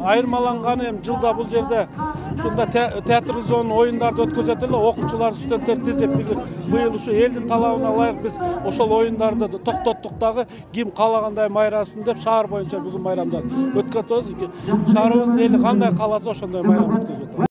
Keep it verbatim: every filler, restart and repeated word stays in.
айырмаланғаны эми жылда бул жерде ушунда театрализованный оюндарды өткөзөт эле, окуучулар, студенттер тизип, быйыл ушу элдин талабына ылайык биз ошол оюндарды токтоттук дагы, ким каалагандай майрасын деп шаар боюнча бүгүн майрамды өткөзөбүз. Шаарыбыздын эли кандай кааласа ошондой майрам өткөзүп атабыз.